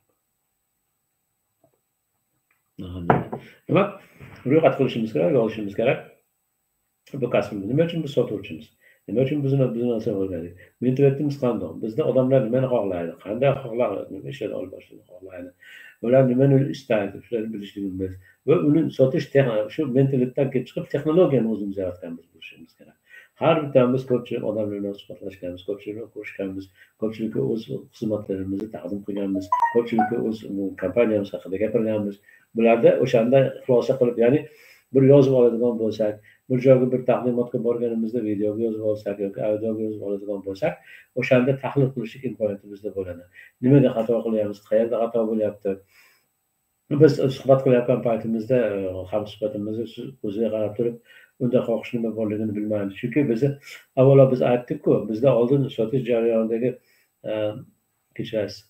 Demak, ro'yxat qilishimiz kerak, yozishimiz kerak. Bu kasbimiz. Nima uchun biz sotuvchimiz? Nima uchun bizni bizni o'rgadik? Mentalitetimiz qanday? Bizda odamlar nimani xohlaydi? Qanday xohlaydi? Ishlar olib boshlaydi, xohlaydi. Ular nimani istaydi? Shularni bilishligimiz va uni sotish texnika, shu mentalitetdan kelib chiqib texnologiyani o'zimiz yaratganmiz bo'lishimiz kerak. Har bittamiz ko'pchilik odamlar bilan suhbatlashganmiz, ko'pchilik bilan ko'rishganmiz, ko'pchilikka o'z xizmatlarimizni taqdim qilganmiz, ko'pchilikka o'z kompaniyamiz haqida gapirganmiz. Bularda o'shanda xulosa qilib, ya'ni bir yozib oladigan bo'lsak, bir joyga bir taqdimotga borganimizda videoga yozib olsak yoki audioga yozib oladigan bo'lsak, o'shanda tahlil qilishlik imkoniyati bizda bo'ladi. Nimada xato qilyapmiz, qayerda xato bo'lyapti? Biz suhbat qilayotgan paytimizda hamsuhbatimizni o'ziga qarab turib, unda xohish nima borligini bilmaymiz. Chunki bizni avvalo biz aytdik-ku, bizda oldin sotish jarayonidagi kechirasiz.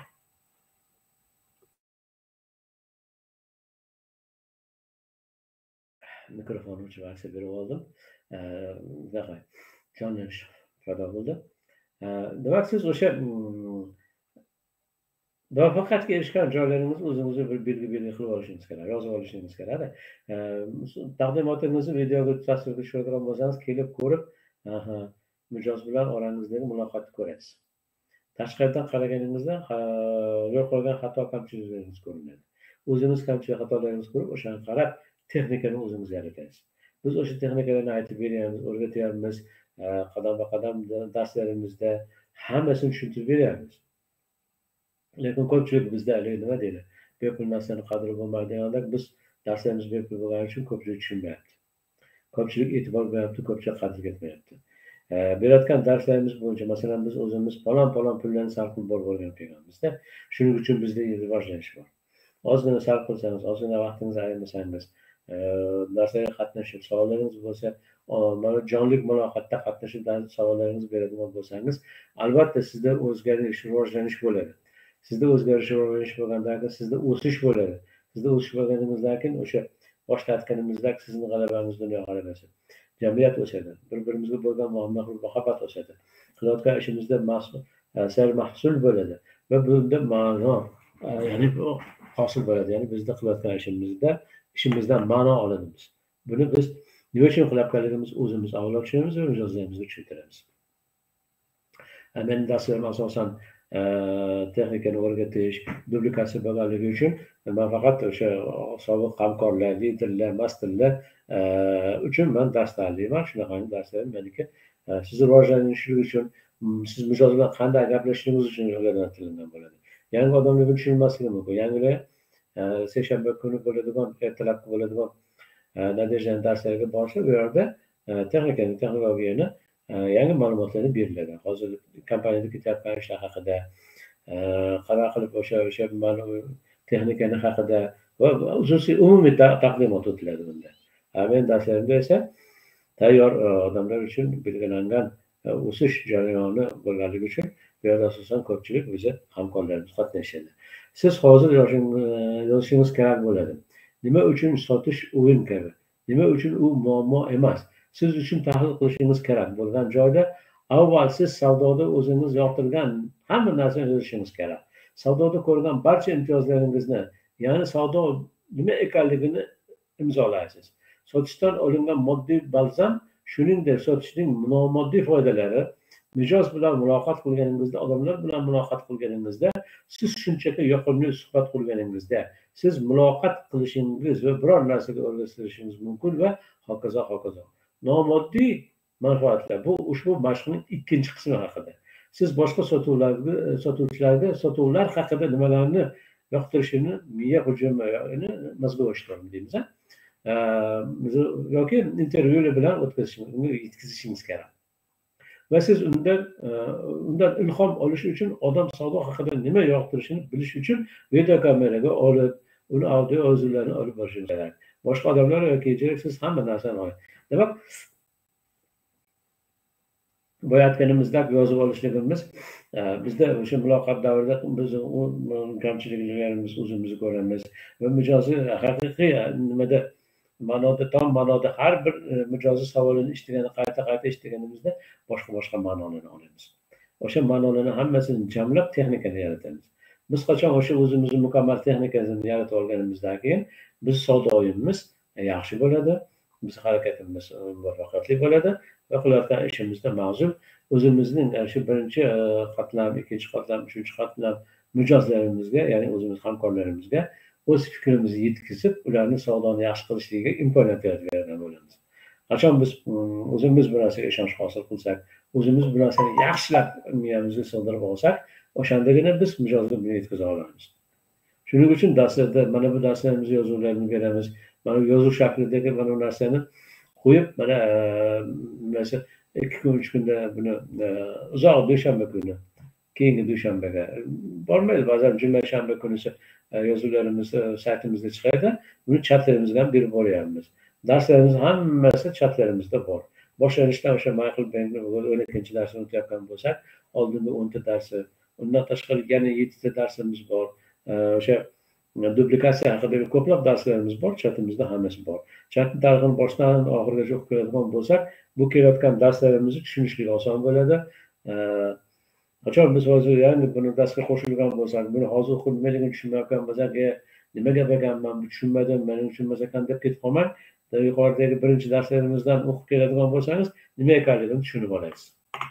Mikrofonni o'chirib aksiya berib oldim. Bunaqa jonlanish paydo bo'ldi. Demak, siz o'sha muvaffaqiyatga erishgan joylaringizni o'zingizni bir belgi belgi qilib olishingiz kerak, yozib olishingiz kerak. Taqdimotingizni videoga tasvirga tushiradigan bo'lsangiz, kelib ko'rib, aha, mijoz bilan orangizdagi muloqotni ko'rasiz. Tashqaridan qaraganingizda yo'q qolgan xato kamchiliklaringiz ko'rinadi. O'zingiz kamchilik xatolaringizni ko'rib, o'shani qarab texnikani o'zingiz yaratasiz. Biz o'sha texnikalarni aytib beryapmiz, o'rgatyapmiz, qadam-qadam darslarimizda hammasini tushuntirib beryapmiz. Lekin ko'pchilik bizda nima deydi? Bepul narsani qadri bo'lmaydi deganda biz darslarimiz bepul bo'lgani uchun ko'pchilik tushunmayapti. Ko'pchilik e'tibor bermayapti, ko'pchilik qadriga yetmayapti. Berayotgan darslarimiz bo'yicha masalan biz o'zimiz palon-palon pullarni sarf qilib borib o'rganib kelganmizda. Shuning uchun bizda rivojlanish bor. Ozgina sarf qilsangiz, ozgina vaqtingizni ayirmasangiz, darslarga qatnashib, savollaringiz bo'lsa, mana jonli muloqotda qatnashib savollaringizni beradigan bo'lsangiz, albatta sizda o'zgarish, rivojlanish bo'ladi. Sizda o'zgarish, rivojlanish bo'lgandan keyin sizda o'sish bo'ladi. Sizda o'sish bo'lganingizdan keyin o'sha boshlatganimizdek sizni g'alabangiz dunyo g'alabasi. Jamiyat o'sadi. Bir-birimizga bo'lgan muhabbat o'sadi. Qilayotgan ishimizda sar mahsul bo'ladi va bunda ma'no, ya'ni hosil bo'ladi. Ya'ni bizda qilayotgan ishimizda ishimizdan ma'no olamiz. Buni biz nima uchun qilayotganligimiz o'zimiz avvalo tushunamiz va mijozlarimizga tushuntiramiz. Men darslarım asosan texnikani o'rgatish, dublikatsiya bo'lganligi uchun men faqat o'sha sobiq hamkorlar, liderlar, masterlar uchun men dars tayyorlayman. Shunaqa darslarim meniki sizni rivojlanishingiz uchun, siz mijoz bilan qanday gaplashishingiz uchun o'rgatilgan bo'ladi. Yangi odamlarga tushunmasligi mumkin. Yangilar seshanba kuni bo'ladigan, ertalabki bo'ladigan Nadejdaning darslariga borsa, u yerda texnikani, texnologiyani yangi ma'lumotlarni beriladi. Hozir kompaniyada ketayotgan ishlar haqida, qanaqa qilib o'sha o'sha texnikani haqida va xususiy umumiy taqdimot o'tiladi bunda. Men darslarimda esa tayyor odamlar uchun belgilangan o'sish jarayoni bo'lganligi uchun bu yerda asosan ko'pchilik bizni hamkorlarimiz qatnashadi. Siz hozir yozishingiz kerak bo'ladi. Nima uchun sotish o'yin kabi? Nima uchun u muammo emas? Siz uchun tahlil qilishingiz kerak bo'lgan joyda avval siz savdoda o'zingiz yoqtirgan hamma narsani yozishingiz kerak. Savdoda ko'rgan barcha imtiyozlaringizni, ya'ni savdo nima ekanligini imzolaysiz. Sotishdan olingan moddiy balzam, shuningdek sotishning nomoddiy foydalari, mijoz bilan muloqot qilganingizda, odamlar bilan muloqot qilganingizda, siz shunchaki yoqimli suhbat qilganingizda, siz muloqot qilishingiz va biror narsaga o'rgatilishingiz mumkin va hokazo hokazo. Nomoddiy manfaatlar bu ushbu mashqning ikkinchi qismi haqida. Siz boshqa sotuvlarga, sotuvchilarga sotuvlar haqida nimalarni yoqtirishini, miya hujumini mazgu o'shtirib deymiz. Yoki intervyular bilan o'tkazishingiz, uni yetkazishingiz kerak. Va siz undan undan ilhom olish uchun, odam savdo haqida nima yoqtirishini bilish uchun video kameraga olib, uni audio yozuvlarini olib borishingiz kerak. Boshqa odamlar yoki siz hamma narsani olib. Demak, bo'yatganimizda yozib olishligimiz bizda o'sha muloqot davrida biz kamchiliklarimiz o'zimizni ko'ramiz va mijozi haqiqiy nimada ma'noda, tom ma'noda har bir mijozi savolini eshitganda, qayta-qayta eshitganimizda boshqa-boshqa ma'nolarni olamiz. O'sha ma'nolarni hammasini jamlab texnikani yaratamiz. Biz qachon o'sha o'zimizni mukammal texnikasini yaratib olganimizdan keyin biz savdoyimiz yaxshi bo'ladi, biz harakatimiz muvaffaqiyatli bo'ladi va qilayotgan ishimizda mavzu o'zimizning shu birinchi qatlam, ikkinchi qatlam, uchinchi qatlam mijozlarimizga, ya'ni o'zimiz hamkorlarimizga o'z fikrimizni yetkazib, ularni savdoni yaxshi qilishligiga imkoniyat yaratib bergan bo'lamiz. Qachon biz o'zimiz bir narsaga ishonch hosil qilsak, o'zimiz bir narsani yaxshilab miyamizga sig'dirib olsak, o'shandagina biz mijozga buni yetkaza olamiz. Shuning uchun darslarda mana bu darslarimizni yozuvlarini beramiz. Mana yozuv shaklidagi mana bu narsani qo'yib, mana mesela ikki kun, uch kunda buni uzoq dushanba kuni, keyingi dushanbaga bormaydi. Ba'zan juma shanba kunisi yozuvlarimiz saytimizda chiqadi. Buni chatlarimizdan berib boryapmiz. Darslarimiz hammasi chatlarimizda bor. Boshlanishdan o'sha Michael Bankni o'n ikkinchi darsini o'tayotgan bo'lsak, oldinda o'nta darsi, undan tashqari yana yettita darsimiz bor. O'sha duplikatsiya haqidagi ko'plab darslarimiz bor, chatimizda hammasi bor. Chatni tarixini boshidan oxirigacha o'qib keladigan bo'lsak, bu kelayotgan darslarimizni tushunishlik oson bo'ladi. Qachon biz hozir yangi buni darsga qo'shilgan bo'lsak, buni hozir o'qib nimaligini tushunmayotgan bo'lsak, nima gap ekanman, bu tushunmadim, mening uchun emas ekan deb ketib qolmang. Yuqoridagi birinchi darslarimizdan o'qib keladigan bo'lsangiz, nima ekanligini tushunib olasiz.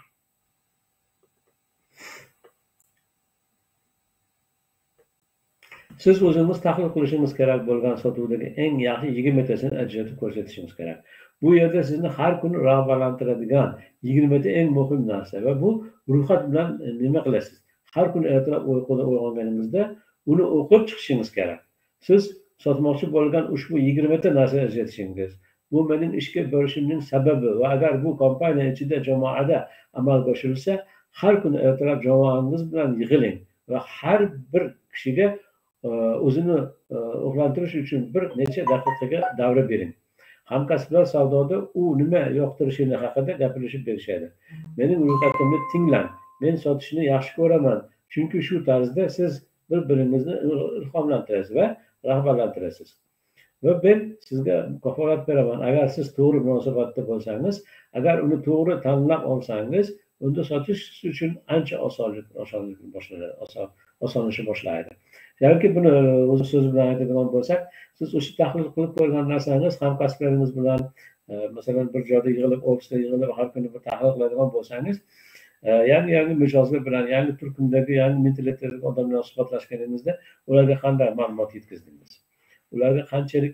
Siz o'zingiz tahlil qilishingiz kerak bo'lgan sotuvdagi eng yaxshi yigirmatasini ajratib ko'rsatishingiz kerak. Bu yerda sizni har kuni rag'batlantiradigan yigirmata eng muhim narsa va bu ro'yxat bilan nima qilasiz? Har kuni ertalab uyqudan uyg'onganingizda uni o'qib chiqishingiz kerak. Siz sotmoqchi bo'lgan ushbu yigirmata narsani ajratishingiz, bu mening ishga borishimning sababi va agar bu kompaniya ichida jamoada amalga oshirilsa, har kuni ertalab jamoangiz bilan yig'iling va har bir kishiga o'zini uxlantirish uchun bir necha daqiqaga davra bering. Hamkasblar savdoda u nima yoqtirishini haqida gapirishib berishadi. Mening ro'yxatimni tinglang. Men sotishni yaxshi ko'raman. Chunki shu tarzda siz bir-biringizni ilhomlantirasiz va rag'batlantirasiz. Va men sizga kafolat beraman. Agar siz to'g'ri munosabatda bo'lsangiz, agar uni to'g'ri tanlab olsangiz, unda sotish uchun ancha osonlik osonlik boshlanadi, oson osonlashib boshlaydi. Yoki buni o'z so'z bilan aytadigan bo'lsak, siz o'sha tahlil qilib ko'rgan narsangiz hamkasblaringiz bilan, masalan, bir joyda yig'ilib, ofisda yig'ilib, har kuni bir tahlil qiladigan bo'lsangiz, yangi yangi mijozlar bilan, yangi turkumdagi, yangi mentalitetdagi odamlar bilan suhbatlashganingizda ularga qanday ma'lumot yetkazdingiz? Ularga qanchalik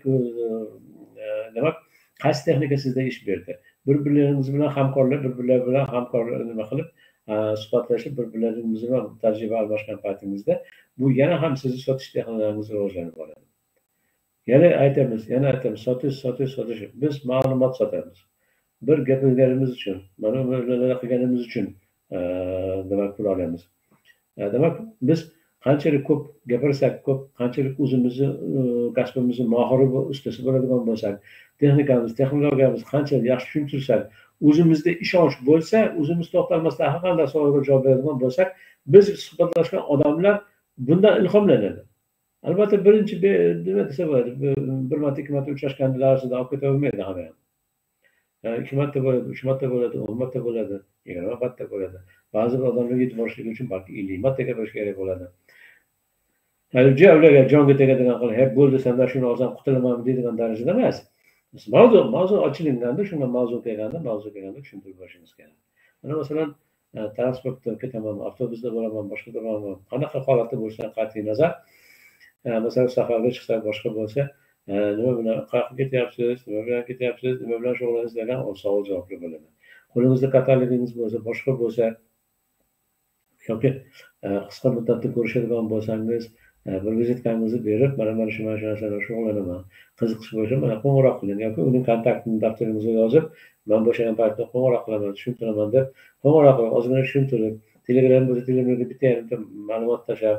nima, qaysi texnika sizda ish berdi? Bir-birlaringiz bilan hamkorlar, bir-birlar bilan hamkorlar nima qilib suhbatlashib, bir-birlaringiz bilan tajriba almashgan paytingizda bu yana ham sizni sotish texnikalaringiz rivojlanib boradi. Yana aytamiz, yana aytamiz, sotish, sotish, sotish. Biz ma'lumot sotamiz. Bir gapirganimiz uchun, mana ularga qilganimiz uchun demak pul olamiz. Demak, biz qanchalik ko'p gapirsak, ko'p qanchalik o'zimizni kasbimizni mohiri va ustasi bo'ladigan bo'lsak, texnikamiz, texnologiyamiz qanchalik yaxshi tushuntirsak, o'zimizda ishonch bo'lsa, o'zimiz to'xtalmasdan har qanday savolga javob beradigan bo'lsak, biz suhbatlashgan odamlar bundan ilhomlanadi. Albatta birinchi nima desa bo'ladi, bir marta, ikki marta uchrashganda darsida olib ketavermaydi hamma ham. ikki marta bo'ladi, uch marta bo'ladi, o'n marta bo'ladi, yigirma marta bo'ladi. Ba'zi odamlarga yetib borishligi uchun balki ellik marta gapirish kerak bo'ladi. Halicha ularga jonga tegadigan qilib, "Hep bo'ldi, senda shuni olsam qutulaman" deydigan darajada emas. Mavzu, mavzu ochilganda, shunga mavzu kelganda, mavzu kelganda tushuntirib berishingiz kerak. Mana masalan, transportda ketaman, avtobusda bo'laman, boshqada bo'laman. Qanaqa holatda bo'lishidan qat'iy nazar, masalan, safarga chiqsak, boshqa bo'lsa, nima bilan qayerga ketyapsiz, nima bilan ketyapsiz, nima bilan shug'ullanasiz degan savol javoblar bo'ladi. Qo'lingizda katalogingizz bo'lsa, boshqa bo'lsa yoki qisqa muddatda ko'rishadigan bo'lsangiz, bir vizitkangizni berib, mana mana shu mana shu narsalar shug'ullanaman. Qiziqish bo'lsa, mana qo'ng'iroq qiling yoki uning kontaktini daftaringizga yozib, men bo'shagan paytda qo'ng'iroq qilaman, tushuntiraman deb qo'ng'iroq qilib, ozgina tushuntirib, Telegram bo'lsa, Telegramga bitta yarimta ma'lumot tashlab,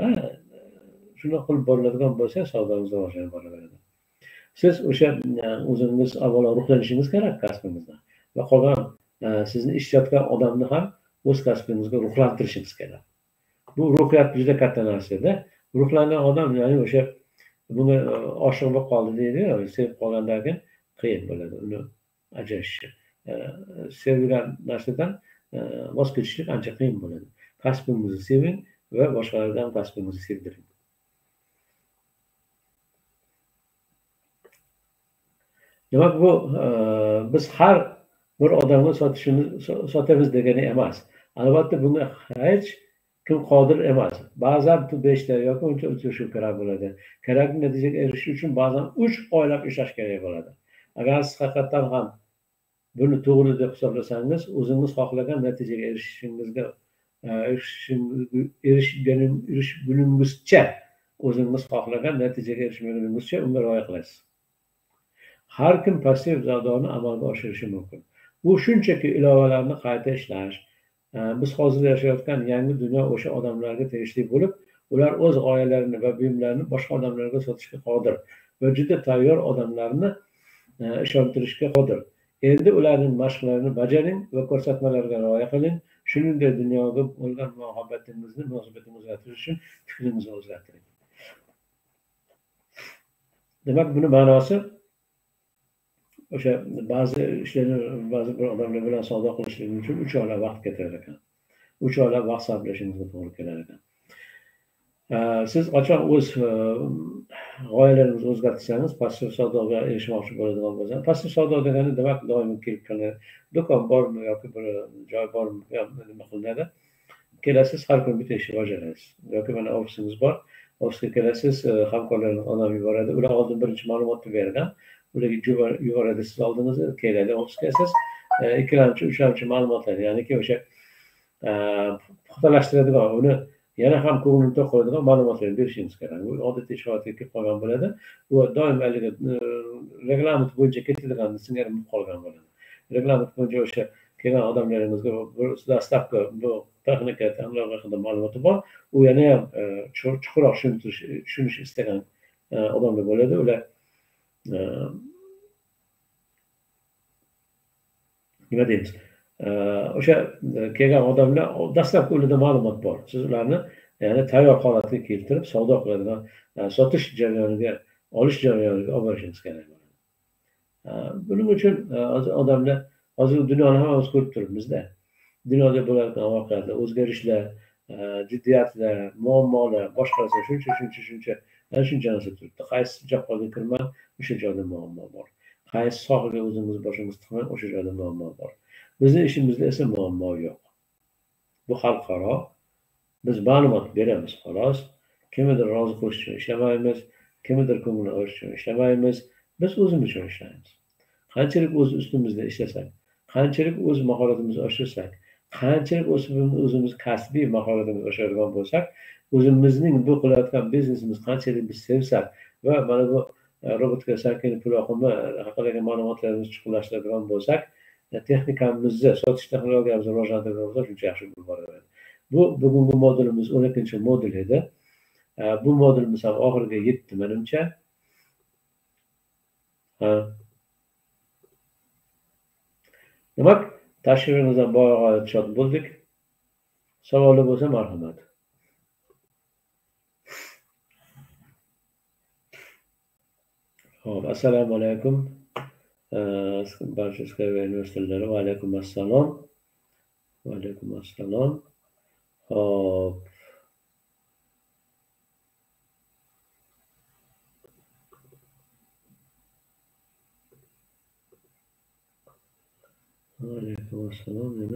shuni qilib boriladigan bo'lsa, savdongiz rivojlanib boraveradi. Siz o'sha o'zingiz avvalo ruhlanishingiz kerak kasbingizdan va qolgan sizni ishlayotgan odamni ham o'z kasbingizga ruhlantirishingiz kerak. Bu ruhiyat juda katta narsa-da. Ruhlangan odam, ya'ni o'sha bunga oshiq bo'lib qoldi deydi-ku, sevib qolgandan keyin qiyin bo'ladi uni ajrashishi. Sevgan narsadan voz kechishlik ancha qiyin bo'ladi. Kasbingizni seving va boshqalardan kasbingizni sevdiring. Demak, bu biz har bir odamga sotishimiz sotamiz degani emas. Albatta bunga hech kim qodir emas. Ba'zan beshta yoki uncha uchrashuv kerak bo'ladi. Kerakli natijaga erishish uchun ba'zan uch oylab ishlash kerak bo'ladi. Agar siz haqiqatan ham buni to'g'ri deb hisoblasangiz, o'zingiz xohlagan natijaga erishishingizga erishguningizcha, o'zingiz xohlagan natijaga erishmaguningizcha unga rioya qilasiz. Har kim passiv savdoni amalga oshirishi mumkin. Bu shunchaki ilovalarni qayta ishlash. Biz hozir yashayotgan yangi dunyo o'sha odamlarga tegishli bo'lib, ular o'z g'oyalarini va buyumlarini boshqa odamlarga sotishga qodir va juda tayyor odamlarni ishontirishga qodir. Endi ularning mashqlarini bajaring va ko'rsatmalarga rioya qiling. Shuningdek, dunyoga bo'lgan muhabbatingizni, munosabatingizni o'zgartirish uchun fikringizni o'zgartiring. Demak, buni ma'nosi o'sha ba'zi ishlarni ba'zi bir odamlar bilan savdo qilishlik uchun uch oylar vaqt ketar ekan. uch oylar vaqt sarflashingizga to'g'ri kelar ekan. Siz qachon o'z g'oyalaringizni o'zgartirsangiz, passiv savdoga erishmoqchi bo'ladigan bo'lsangiz, passiv savdo degani demak doimiy kelib qolgan do'kon bormi yoki bir joy bormi, nima qilinadi? Kelasiz, har kun bitta ishni bajarasiz. Yoki mana ofisingiz bor, ofisga kelasiz, hamkorlarning odam yuboradi, ular oldin birinchi ma'lumotni bergan, ularga yuboradi, siz oldingizda keladi, ofisga siz ikkilamchi, uchlamchi ma'lumotlar, ya'niki o'sha puxtalashtiradigan, uni yana ham ko'ngilni to'q qiladigan ma'lumotlarni berishingiz kerak. Bu odatiy ish holatga kelib qolgan bo'ladi. Bu doim haligi reglament bo'yicha ketadigan singari bo'lib qolgan bo'ladi. Reglament bo'yicha o'sha kelgan odamlaringizga dastlabki bu texnika tanlov haqida ma'lumoti bor. U yana ham chuqurroq tushunish istagan odamlar bo'ladi. Ular nima deymiz? O'sha kelgan odamlar dastlabki ularda ma'lumot bor. Siz ularni ya'ni tayyor holatga keltirib savdo qiladigan, sotish jarayoniga, olish jarayoniga olib borishingiz kerak bo'ladi. Buning uchun odamlar hozir dunyoni hammamiz ko'rib turibmiz-da. Dunyoda bo'layotgan voqealar, o'zgarishlar, jiddiyatlar, muammolar, boshqasi shuncha shuncha shuncha shuncha narsa turibdi. Qaysi joyga kirmang, o'sha joyda muammo bor. Qaysi sohaga o'zingiz boshingizni tiqmang, o'sha joyda muammo bor. Bizning ishimizda esa muammo yo'q. Bu xalqaro. Biz ma'lumot beramiz, xolos. Kimnidir rozi qilish uchun ishlamaymiz, kimnidir ko'nglini olish uchun ishlamaymiz. Biz o'zimiz uchun ishlaymiz. Qanchalik o'z ustimizda ishlasak, qanchalik o'z mahoratimizni oshirsak, qanchalik o'zimiz kasbiy mahoratimizni oshiradigan bo'lsak, o'zimizning bu qilayotgan biznesimiz qanchalik biz sevsak va mana bu robotika sakin pul oqimi haqidagi ma'lumotlarimizni chuqurlashtiradigan bo'lsak, texnikamizni, sotish texnologiyamizni rivojlantirganimizda shuncha yaxshi bo'lib boraveradi. Bu bugungi modulimiz o'n ikkinchi modul edi. Bu modulimiz ham oxiriga yetdi menimcha. Demak, tashrifingizdan bog'oyat shod bo'ldik. Savollar bo'lsa marhamat. Xo'p, assalomu alaykum. Barcha Skype investorlari, va alaykum assalom. Va alaykum assalom. Hop. Va alaykum assalom yana.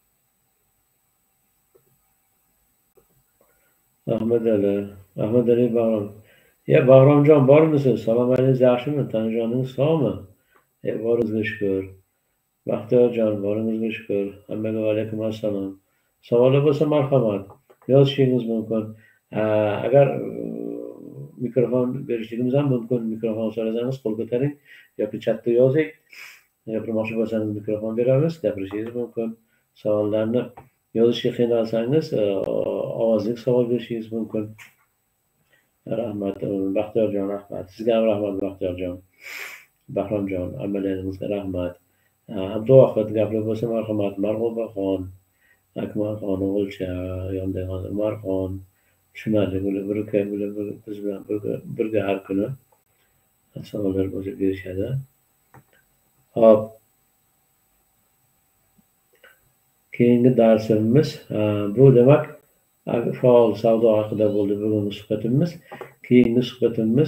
Ahmad Ali, Ahmad Ali Bahrom. Ya Bahromjon bormisiz? Salom alaykum, yaxshimi? Tanijoningiz sog'mi? Boringizga shukr. Baxtiyorjon, boringizga shukr. Hammaga va alaykum assalom. Savollar bo'lsa marhamat, yozishingiz mumkin. Agar mikrofon berishligimiz ham mumkin. Mikrofon so'rasangiz qo'l ko'taring yoki chatda yozing. Gapirmoqchi bo'lsangiz mikrofon beramiz, gapirishingiz mumkin. Savollarni yozishga qiynalsangiz ovozli savol berishingiz mumkin. Rahmat, Baxtiyorjon, rahmat. Sizga ham rahmat, Baxtiyorjon. Bahromjon, ammalaringizga rahmat. Abduvahid gaplar bo'lsa marhamat. Marg'ubaxon, Akmalxon, O'g'ilcha, yondagi Umarxon, tushunadi. Bular birga biz bilan birga har kuni savollar bo'lsa berishadi. Hop. Keyingi darsimiz bu demak faol savdo haqida bo'ldi bugungi suhbatimiz. Keyingi suhbatimiz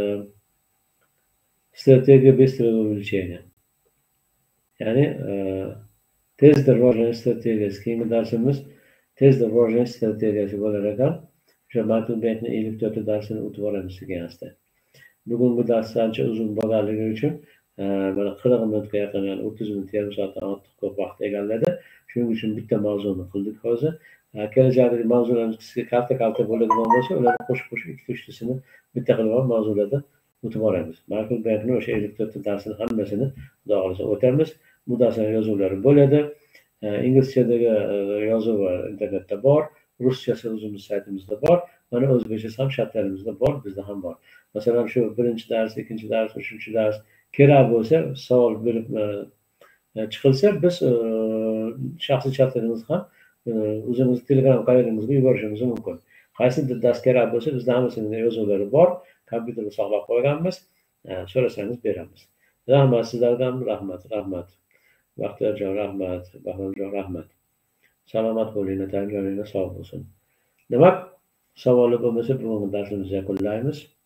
strategiya быстрого увеличения. Ya'ni tezda rivojlanish strategiyasi. Keyingi darsimiz tezda rivojlanish strategiyasi bo'lar ekan. O'sha Martin Bankning ellik to'rtta darsini o'tib boramiz sekin-asta. Bugungi dars ancha uzun bo'lganligi uchun mana qirq minutga yaqin, ya'ni o'ttiz minut, yarim soatdan ortiq ko'p vaqt egalladi. Shuning uchun bitta mavzuni qildik hozir. Kelajakdagi mavzularimiz kalta-kalta bo'ladigan bo'lsa, ularni qo'shib-qo'shib ikki uchtasini bitta qilib olib mavzularda o'tib boramiz. Martin Bankning o'sha ellik to'rtta darsini hammasini xudo xolasa o'tamiz. Bu darslar yozuvlari bo'ladi. Inglizchadagi yozuvi internetda bor, ruschasi o'zimiz saytimizda bor, mana o'zbekchasi ham shartlarimizda bor, bizda ham bor. Masalan, shu birinchi dars, ikkinchi dars, uchinchi dars, kerak bo'lsa, savol berib chiqilsa, biz shaxsiy chatimizni ham o'zimiz Telegram kanalimizga yuborishimiz mumkin. Qaysi dars kerak bo'lsa, bizda hammasining yozuvlari bor, kompyuterda saqlab qo'yganmiz. So'rasangiz beramiz. Rahmat sizlarga ham rahmat, rahmat. Baxtiyorjon rahmat, Bahромjon rahmat. Salomat bo'ling, tanlaringiz sog' bo'lsin. Demak, savollar bo'lmasa bugungi darsimizni yakunlaymiz.